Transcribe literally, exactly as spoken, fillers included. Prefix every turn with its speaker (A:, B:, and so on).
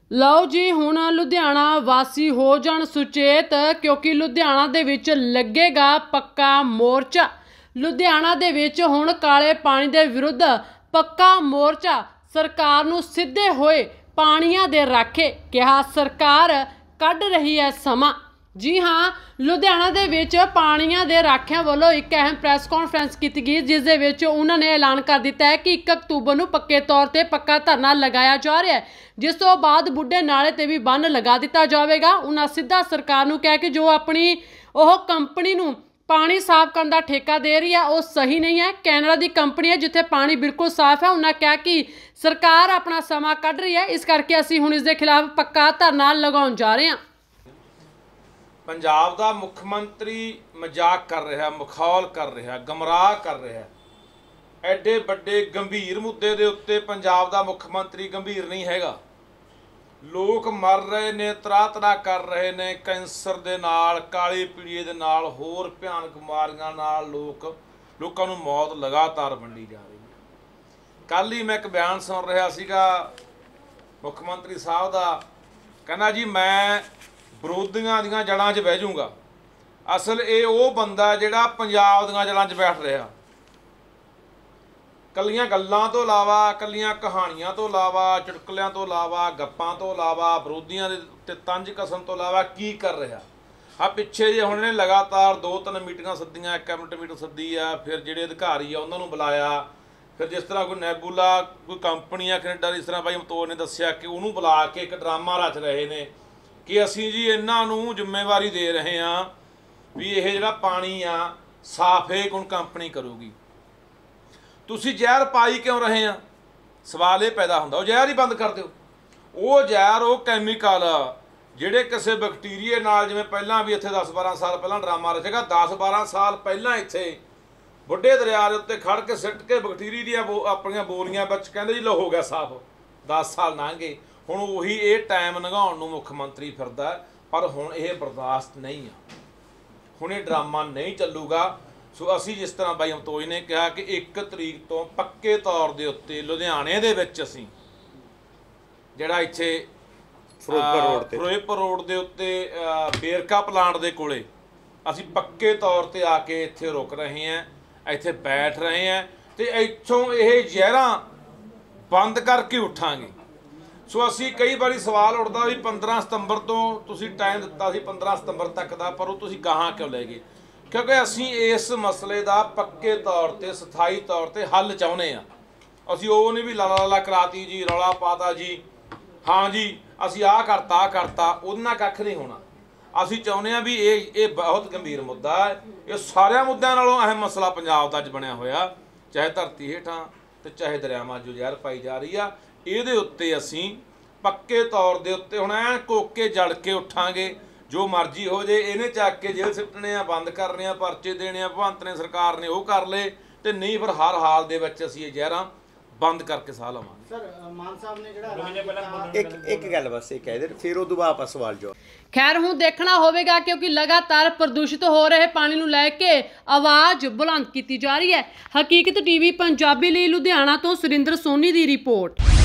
A: ਲਓ ਜੀ, ਹੁਣ ਲੁਧਿਆਣਾ ਵਾਸੀ ਹੋ ਜਾਣ ਸੁਚੇਤ, ਕਿਉਂਕਿ ਲੁਧਿਆਣਾ ਦੇ ਵਿੱਚ ਲੱਗੇਗਾ ਪੱਕਾ ਮੋਰਚਾ। ਲੁਧਿਆਣਾ ਦੇ ਵਿੱਚ ਹੁਣ ਕਾਲੇ ਪਾਣੀ ਦੇ ਵਿਰੁੱਧ ਪੱਕਾ ਮੋਰਚਾ। ਸਰਕਾਰ ਨੂੰ ਸਿੱਧੇ ਹੋਏ ਪਾਣੀਆਂ ਦੇ ਰਾਖੇ ਕਿਹਾ, ਸਰਕਾਰ ਕੱਢ ਰਹੀ ਹੈ ਸਮਾਂ। जी हाँ, लुधियाना दे विच पाणियां दे राखियां वालों एक अहम प्रैस कॉन्फ्रेंस की गई, जिस दे विच उन्होंने ऐलान कर दिता है कि एक अक्तूबर नूं पक्के तौर पर पक्का धरना लगाया जा रहा है, जिस तो बाद बुढ़े नाले ते भी बंन लगा दिता जाएगा। उन्होंने सीधा सरकार नूं कहा कि जो अपनी ओह कंपनी नूं पानी साफ करने का ठेका दे रही है वो सही नहीं है। कैनरा की कंपनी है जिथे पानी बिल्कुल साफ है। उन्होंने कहा कि सरकार अपना समा कढ़ रही है, इस करके असीं हुण इस दे खिलाफ पक्का धरना लगाउण जा रहे हैं।
B: पंजाब दा मुख्यमंत्री मजाक कर रहा, मखौल कर रहा, गमराह कर रहा। एडे बड़े गंभीर मुद्दे दे उत्ते पंजाब दा मुख्यमंत्री गंभीर नहीं हैगा। लोग मर रहे ने, तरा तरा कर रहे ने, कैंसर दे नाल, काली पीड़िए दे नाल, होर भयानक बीमारियां नाल लोग लोगों नूं मौत लगातार वंडी जा रही है। कल ही मैं एक बयान सुन रहा सीगा मुख्यमंत्री साहब दा, कहना जी मैं विरोधियों दीआं जड़ां 'च बह जाऊँगा। असल ये वो बंदा जिहड़ा पंजाब दीआं जड़ां 'च बैठ रहा। कल्लियां गल्लां तो इलावा, कल्लियां कहानियां तो इलावा, चुटकुलियां तो इलावा, गप्पां तो इलावा, विरोधियों के तंज कसम तो इलावा की कर रहा। हाँ, पिछे जे हुण इहने लगातार दो तीन मीटिंगां सद्दियां, एक कैबिनेट मीटिंग सद्दी आ, फिर जिहड़े अधिकारी आ उन्हां नूं बुलाया, फिर जिस तरह कोई नैबूला कोई कंपनी आ कनेडा जिस तरह भाई मतोर ने दस्सिया कि उन्होंने बुला के एक ड्रामा रच रहे हैं कि असी जी इन्हां नूं जिम्मेवारी दे रहे हैं भी यह जिहड़ा पानी आ साफ है कौन कंपनी करूगी। तुसी जहर पाई क्यों रहे हैं? सवाल ये पैदा होंदा, वो जहर ही बंद कर दो। वो जहर वो कैमिकल जिहड़े किसी बैक्टीरिए नाल, जिवें पहलां भी इत्थे दस बारह साल पहलां ड्रामा रचेगा, दस बारह साल पहलां इत्थे बुढ़े दरिया के उत्ते खड़ के सिट के बैक्टीरिया दी बो अपनियां बोलियां बच कहंदे जी लो हो गया साफ। दस साल लंघ गए, हुण उही ये टाइम लंघाउण नूं मुख मंत्री फिरदा, पर हुण ये बर्दाश्त नहीं आ, हुण ये ड्रामा नहीं चलूगा। सो असी जिस तरह बाई अमतोज ने कहा कि एक तरीक तो पक्के तौर दे उत्ते लुधियाणे दे विच असीं जिहड़ा इत्थे फिरोजपुर रोड ते फिरोजपुर रोड दे उत्ते बेरका प्लांट दे कोले असीं पक्के तौर ते आके इत्थे रुक रहे हैं, इत्थे बैठ रहे हैं ते इत्थों ये जहरां बंद करके उठांगे। सो असी कई बार सवाल उठता भी पंद्रह सितंबर तो तुसी टाइम दिता सी पंद्रह सितंबर तक का, पर वो तुसी गाहां क्यों लै गए? क्योंकि असी इस मसले का पक्के तौर पर स्थाई तौर पर हल चाहुंदे आ। असी वो नहीं भी लाला लाला कराती जी, रौला पाता जी, हाँ जी असी आ करता आ करता, उहदे नाल कख नहीं होना। असी चाहुंदे आ भी ये ये बहुत गंभीर मुद्दा है, ये सारे मुद्दों नालों अहम मसला पंजाब दा अज बनिया होया, चाहे धरती हेठां ते चाहे दरियावां जो जहर पाई जा रही आ। ਇਹਦੇ ਉੱਤੇ ਅਸੀਂ ਪੱਕੇ ਤੌਰ ਦੇ ਉੱਤੇ ਹੁਣ ਐ ਕੋਕੇ ਜੜ ਕੇ ਉੱਠਾਂਗੇ। ਜੋ ਮਰਜ਼ੀ ਹੋ ਜੇ, ਇਹਨੇ ਚੱਕ ਕੇ ਜੇਲ੍ਹ ਸਿੱਟਣੇ ਆ, ਬੰਦ ਕਰਨੇ ਆ, ਪਰਚੇ ਦੇਣੇ ਆ, ਭਗਵੰਤ ਨੇ ਸਰਕਾਰ ਨੇ ਉਹ ਕਰ ਲਏ, ਤੇ ਨਹੀਂ ਫਿਰ ਹਰ ਹਾਲ ਦੇ ਵਿੱਚ ਅਸੀਂ ਇਹ ਜ਼ਹਿਰਾਂ ਬੰਦ ਕਰਕੇ ਸਾਹ ਲਵਾਂਗੇ।
C: ਸਰ ਮਾਨ ਸਾਹਿਬ ਨੇ ਜਿਹੜਾ
D: ਇੱਕ ਇੱਕ ਗੱਲ ਬਸ ਇਹ ਕਹਿ ਦੇ, ਫਿਰ ਉਹ ਦੁਬਾਰਾ ਆਪਾਂ ਸਵਾਲ ਜੋ
A: खैर हूँ देखना होगा, क्योंकि लगातार प्रदूषित हो रहे पानी नूं लैके आवाज़ बुलंद की जा रही है। हकीकत टीवी पंजाबी लई लुधियाना तो सुरिंदर सोनी की रिपोर्ट।